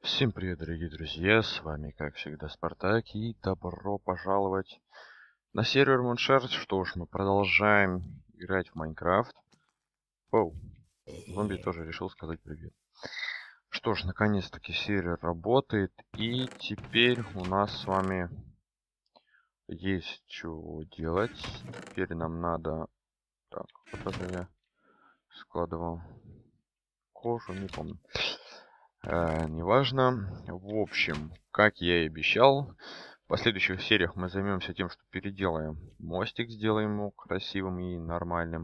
Всем привет, дорогие друзья, с вами, как всегда, Спартак, и добро пожаловать на сервер Moonshard. Что ж, мы продолжаем играть в Майнкрафт. Оу, зомби тоже решил сказать привет. Что ж, наконец-таки сервер работает, и теперь у нас с вами есть что делать. Теперь нам надо... Так, куда же я складывал кожу, не помню. Неважно. В общем, как я и обещал, в последующих сериях мы займемся тем, что переделаем мостик, сделаем его красивым и нормальным.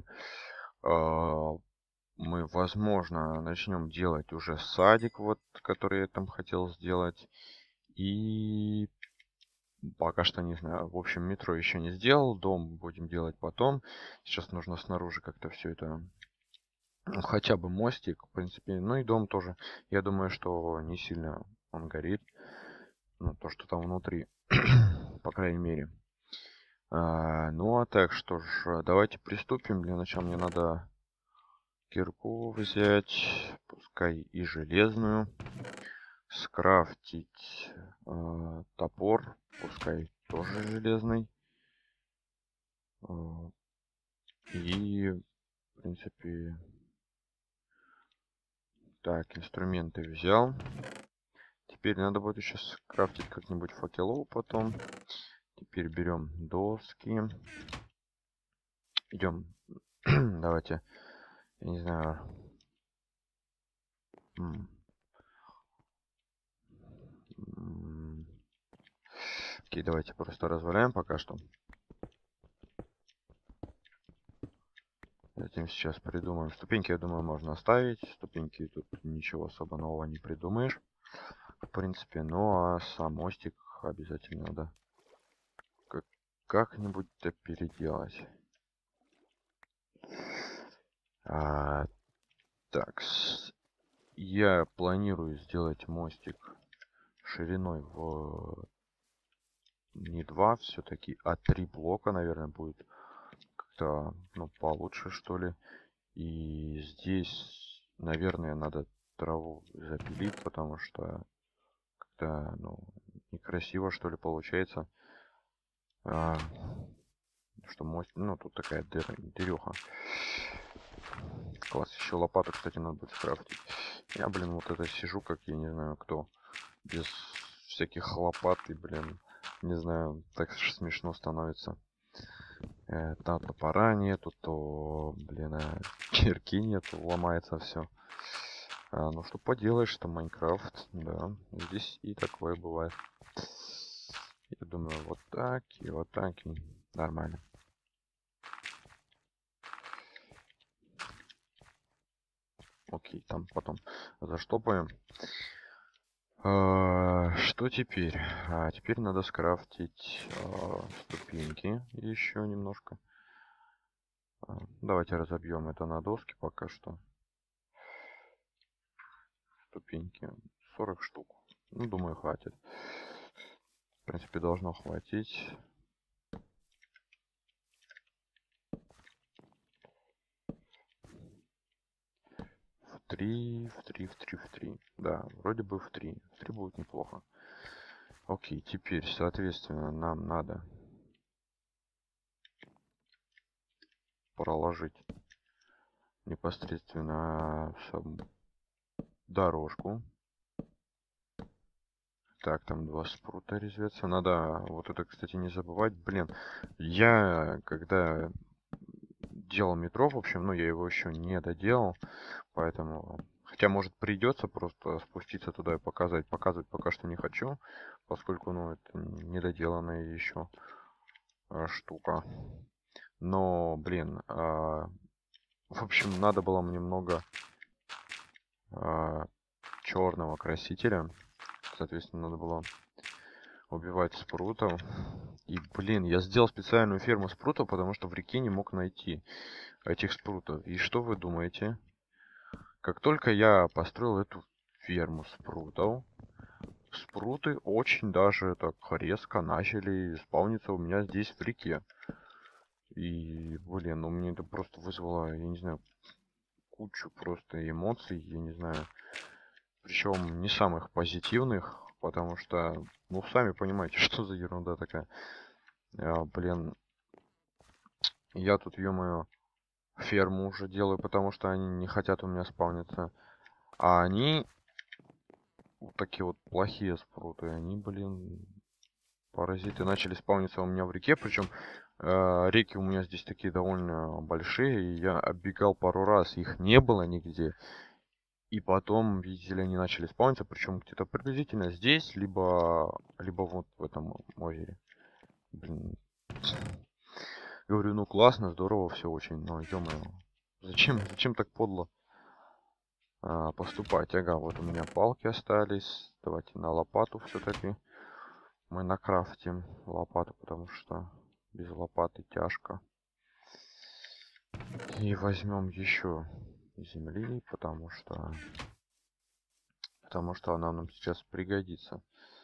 Мы, возможно, начнем делать уже садик, вот, который я там хотел сделать. И пока что не знаю. В общем, метро еще не сделал, дом будем делать потом. Сейчас нужно снаружи как-то все это... Ну, хотя бы мостик, в принципе. Ну и дом тоже. Я думаю, что не сильно он горит. Ну, то, что там внутри. По крайней мере. Ну, а так, что ж, давайте приступим. Для начала мне надо кирку взять. Пускай и железную. Скрафтить топор. Пускай тоже железный. И, в принципе... Так, инструменты взял. Теперь надо будет еще скрафтить как-нибудь факелов потом. Теперь берем доски. Идем. Давайте. Я не знаю. Окей, давайте просто разваляем пока что. Затем сейчас придумаем. Ступеньки, я думаю, можно оставить. Ступеньки тут ничего особо нового не придумаешь. В принципе, ну а сам мостик обязательно надо как-нибудь-то переделать. Так, я планирую сделать мостик шириной в не 2 все-таки, а 3 блока, наверное, будет как-то, ну, получше, что ли. И здесь, наверное, надо траву запилить, потому что как-то, ну, некрасиво, что ли, получается. Что мост, ну, тут такая дыреха. Класс, еще лопату, кстати, надо будет скрафтить. Я, блин, вот это сижу, как я не знаю кто, без всяких лопат и, блин, не знаю, так смешно становится. Там топора нету, то, блин, кирки нету, ломается все. Ну что поделаешь, это Майнкрафт, да, здесь и такое бывает. Я думаю, вот так и вот так и нормально. Окей, там потом заштопаем. Что теперь? Теперь надо скрафтить ступеньки еще немножко. Давайте разобьем это на доски пока что. Ступеньки 40 штук. Ну, думаю, хватит. В принципе, должно хватить. В 3. Да, вроде бы в 3. В 3 будет неплохо. Окей, теперь, соответственно, нам надо проложить непосредственно дорожку. Так, там 2 спрута резвятся. Надо вот это, кстати, не забывать. Блин, я когда делал метро, в общем, ну, я его еще не доделал. Поэтому... Хотя, может, придется просто спуститься туда и показать. Показывать пока что не хочу, поскольку, ну, это недоделанная еще штука. Но, блин, в общем, надо было мне много черного красителя. Соответственно, надо было убивать спрутов. И, блин, я сделал специальную ферму спрутов, потому что в реке не мог найти этих спрутов. И что вы думаете? Как только я построил эту ферму спрутов, спруты очень даже так резко начали спавниться у меня здесь в реке. И, блин, ну мне это просто вызвало, я не знаю, кучу просто эмоций, я не знаю. Причем не самых позитивных, потому что, ну, сами понимаете, что за ерунда такая. Блин, я тут, ё-моё, ферму уже делаю, потому что они не хотят у меня спавниться. А они вот такие вот плохие спруты. Они, блин, паразиты начали спавниться у меня в реке. Причем реки у меня здесь такие довольно большие. И я оббегал пару раз, их не было нигде. И потом, видите ли, они начали спавниться. Причем где-то приблизительно здесь, либо вот в этом озере. Блин. Говорю, ну классно, здорово, все очень. Но, ё-моё, зачем так подло поступать? Ага, вот у меня палки остались. Давайте на лопату все-таки мы накрафтим лопату, потому что без лопаты тяжко. И возьмем еще земли, потому что она нам сейчас пригодится.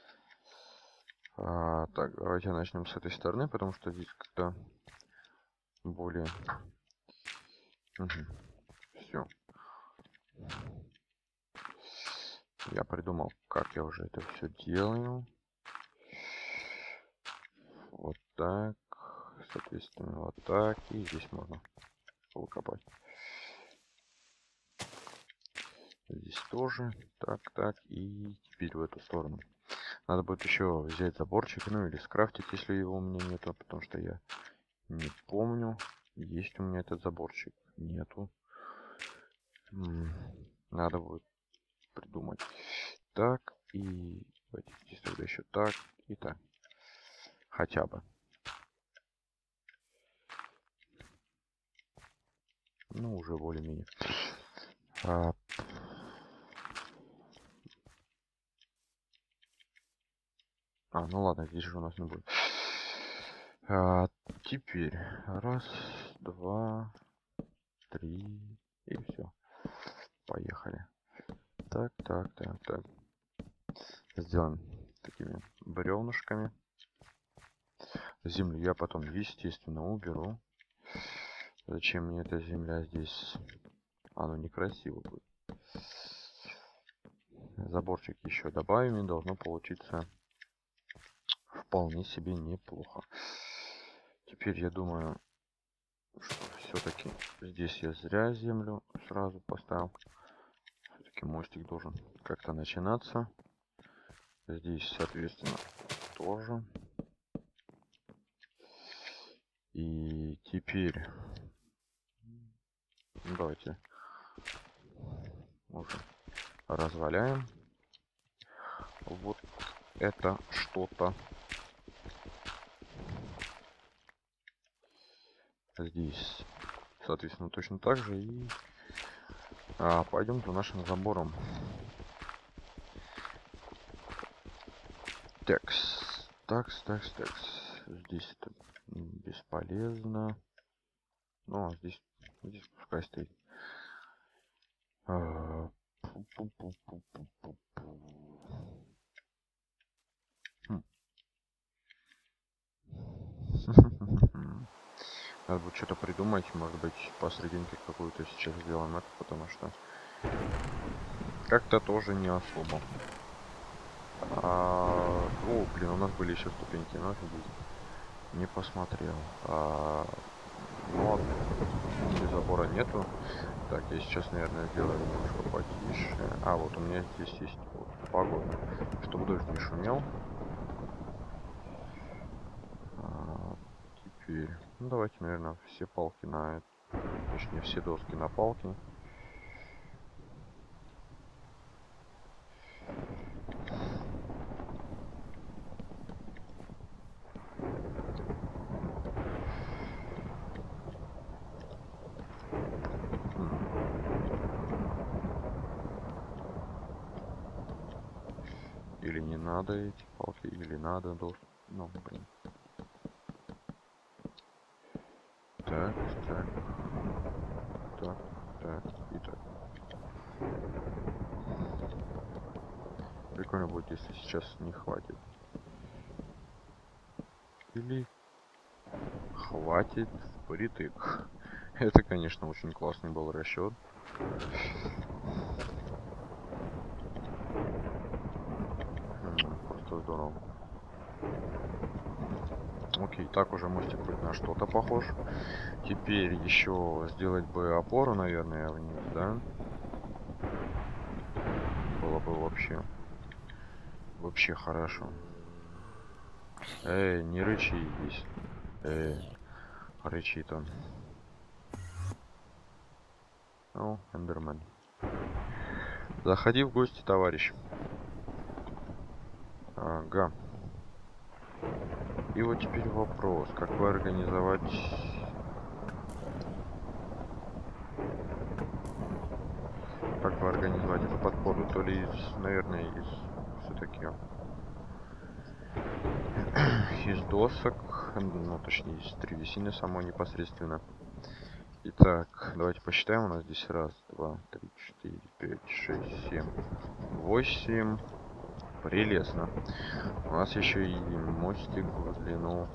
Так, давайте начнем с этой стороны, потому что здесь как-то более... Все. Я придумал, как я уже это все делаю. Вот так. Соответственно, вот так. И здесь можно выкопать. Здесь тоже. Так, так. И теперь в эту сторону. Надо будет еще взять заборчик, ну или скрафтить, если его у меня нету, потому что я не помню, есть у меня этот заборчик. Нету. Надо будет придумать. Так, и давайте здесь тогда еще так и так. Хотя бы. Ну, уже более-менее. Ну ладно, здесь же у нас не будет. Теперь раз, два, три и все. Поехали. Так, так, так, так. Сделаем такими бревнышками. Землю я потом, естественно, уберу. Зачем мне эта земля здесь? Оно некрасиво будет. Заборчик еще добавим, и должно получиться вполне себе неплохо. Теперь я думаю, что все-таки здесь я зря землю сразу поставил. Все-таки мостик должен как-то начинаться. Здесь, соответственно, тоже. И теперь давайте уже разваляем вот это что-то. Здесь, соответственно, точно так же. И пойдем за нашим забором. Такс. Здесь это бесполезно. Ну, а здесь пускай стоит. Надо будет что-то придумать, может быть, посрединке какую-то сейчас сделаем это, потому что как-то тоже не особо. О, блин, у нас были еще ступеньки, но офигеть. Не посмотрел. Ну ладно, здесь забора нету. Так, я сейчас, наверное, сделаю немножко потише. Вот у меня здесь есть вот, погода, чтобы дождь не шумел. Теперь, ну давайте, наверное, все палки на, точнее, все доски на палки. Или не надо эти палки, или надо доски. Ну, блин. Так, так. Так, так и так. Прикольно будет, если сейчас не хватит. Или хватит впритык. Это, конечно, очень классный был расчет. просто здорово. Окей, так уже мостик хоть на что-то похож. Теперь еще сделать бы опору, наверное, вниз, да? Было бы вообще хорошо. Эй, не рычи здесь. Рычит он. О, Эндермен. Заходи в гости, товарищ. Ага. И вот теперь вопрос, как бы организовать... Как бы организовать эту подпору? То ли наверное, из все-таки из досок, ну точнее из древесины самой непосредственно. Итак, давайте посчитаем. У нас здесь раз, два, три, четыре, пять, шесть, семь, 8. Прелестно. У нас еще и мостик в длину.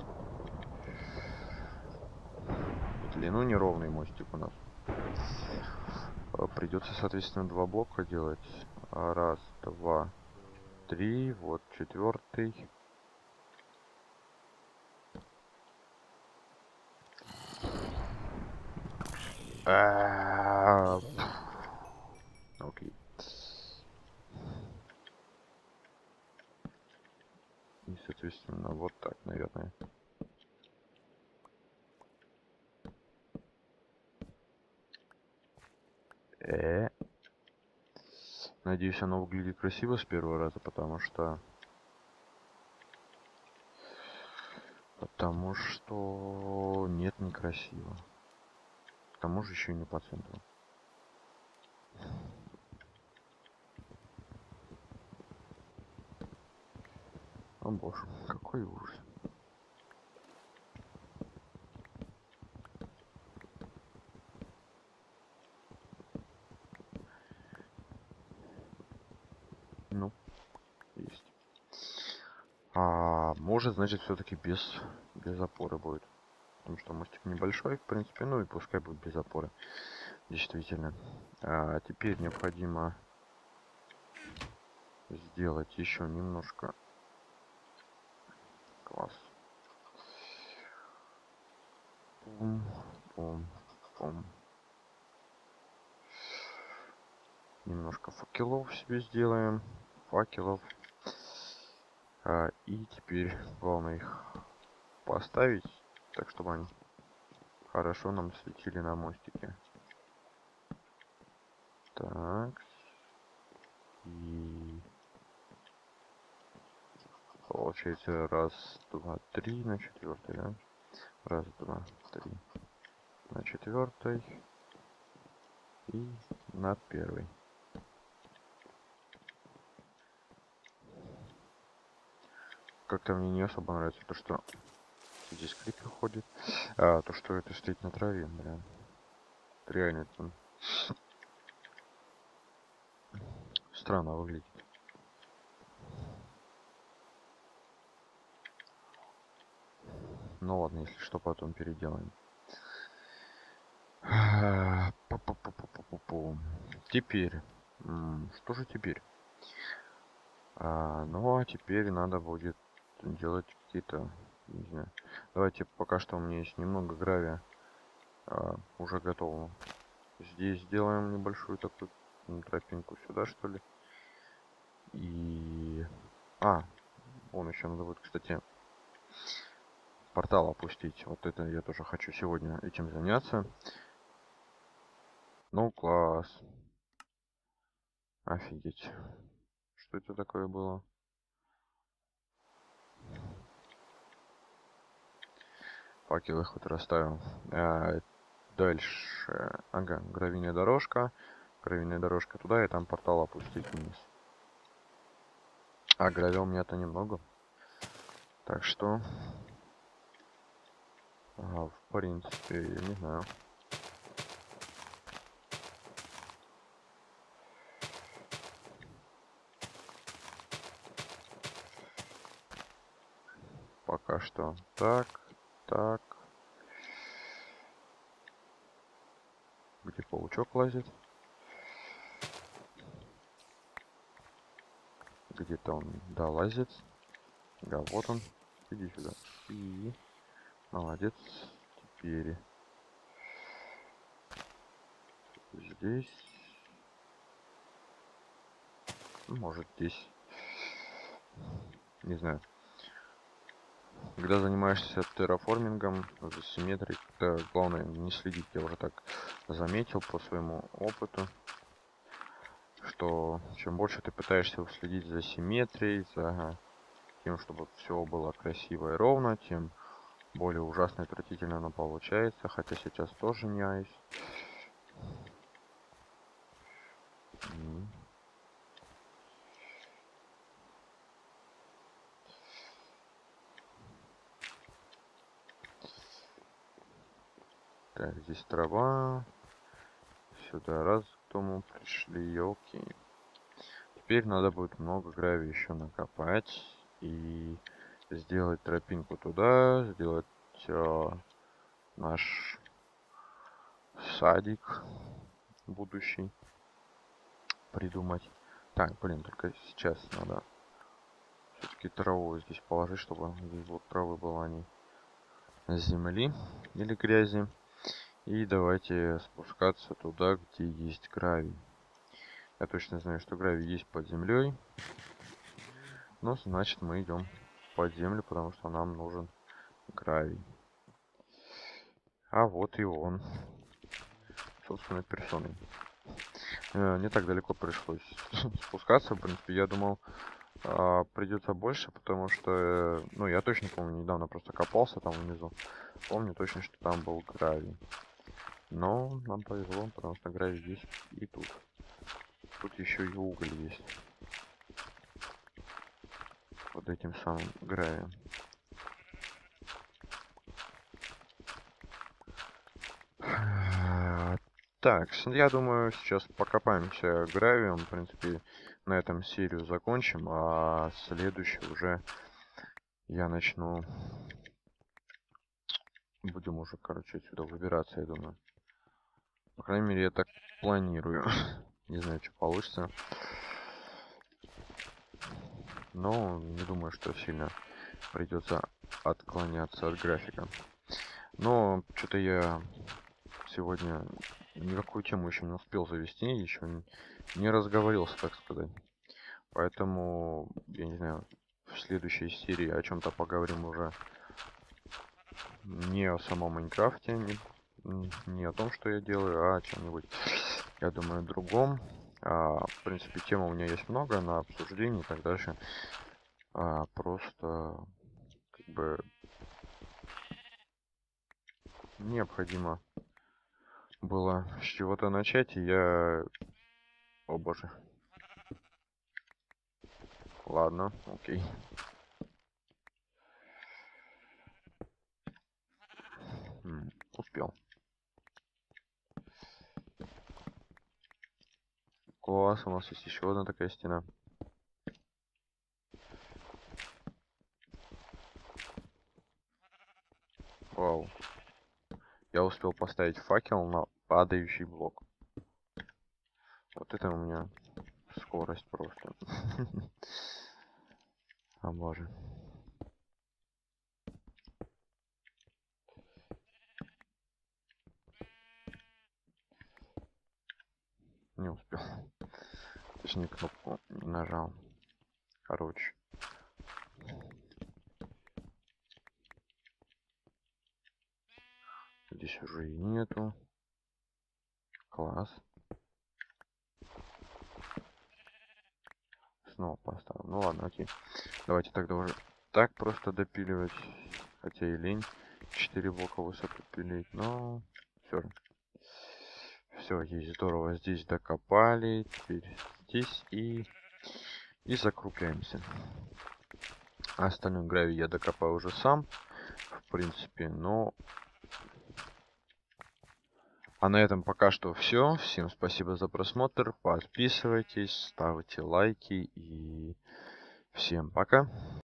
В длину неровный мостик у нас. Придется, соответственно, 2 блока делать. Раз, два, три. Вот 4-й. Окей. И, соответственно, вот так, наверное. Надеюсь, оно выглядит красиво с первого раза, потому что нет, некрасиво. К тому же еще и не по центру. О боже, какой ужас. Ну, есть. Может, значит, все-таки без опоры будет. Потому что мостик небольшой, в принципе, ну и пускай будет без опоры. Действительно. Теперь необходимо сделать еще немножко. Класс. Пум, пум, пум. Немножко факелов себе сделаем. Факелов. И теперь главное их поставить так, чтобы они хорошо нам светили на мостике. Так. И получается раз, два, три на четвертый, да? Раз, два, три на четвертой и на первый. Как-то мне не особо нравится то, что здесь крипер ходит. То, что это стоит на траве, бля. Реально это странно выглядит. Ну ладно, если что, потом переделаем. Теперь. Что же теперь? Ну а теперь надо будет делать какие-то... Не знаю. Давайте пока что у меня есть немного гравия. Уже готово. Здесь сделаем небольшую такую тропинку сюда, что ли. И... вон еще надо будет, кстати, портал опустить. Вот это я тоже хочу сегодня этим заняться. Ну, класс. Офигеть. Что это такое было? Факелы хоть расставим. Дальше. Ага, гравийная дорожка. Гравийная дорожка туда, и там портал опустить вниз. Гравия у меня-то немного. Так что... в принципе, я не знаю. Пока что так, так. Где паучок лазит? Где-то он, да, лазит. Да, вот он. Иди сюда. И... Молодец. Теперь... Здесь... Может, здесь... Не знаю. Когда занимаешься терраформингом, за симметрией, главное не следить. Я уже так заметил по своему опыту, что чем больше ты пытаешься следить за симметрией, за тем, чтобы все было красиво и ровно, тем более ужасно и отвратительно оно получается. Хотя сейчас тоже не айс. Так, здесь трава. Сюда раз к дому пришли, елки. Теперь надо будет много гравия еще накопать и сделать тропинку туда, сделать наш садик будущий придумать. Так, блин, только сейчас надо все-таки траву здесь положить, чтобы здесь вот травы была, не земли или грязи. И давайте спускаться туда, где есть гравий. Я точно знаю, что гравий есть под землей. Ну, значит, мы идем под землю, потому что нам нужен гравий. А вот и он. Собственной персоной. Не так далеко пришлось спускаться. В принципе, я думал, придется больше, потому что, ну, я точно помню, недавно просто копался там внизу. Помню точно, что там был гравий. Но нам повезло, потому что гравий есть и тут. Тут еще и уголь есть. Под этим самым гравием. Так, я думаю, сейчас покопаемся гравием. В принципе, на этом серию закончим. А следующую уже я начну. Будем уже, короче, отсюда выбираться, я думаю. По крайней мере, я так планирую. Не знаю, что получится. Но не думаю, что сильно придется отклоняться от графика. Но что-то я сегодня никакую тему еще не успел завести, еще не разговорился, так сказать. Поэтому, я не знаю, в следующей серии о чем-то поговорим уже не о самом Майнкрафте, не о том, что я делаю, а о чем-нибудь, я думаю, другом. В принципе, тем у меня есть много на обсуждение и так дальше. Просто, как бы, необходимо было с чего-то начать, и я... О боже. Ладно, окей. Успел. Класс, у нас есть еще одна такая стена. Вау. Я успел поставить факел на падающий блок. Вот это у меня скорость просто. О боже. Не успел. Точнее, кнопку не нажал. Короче. Здесь уже и нету. Класс. Снова поставил. Ну ладно, окей. Давайте тогда уже так просто допиливать. Хотя и лень 4 блока высоту пилить, но все же. Все, есть здорово. Здесь докопали. Теперь здесь и закругляемся. А остальную гравий я докопаю уже сам. В принципе, но... А на этом пока что все. Всем спасибо за просмотр. Подписывайтесь, ставьте лайки и всем пока.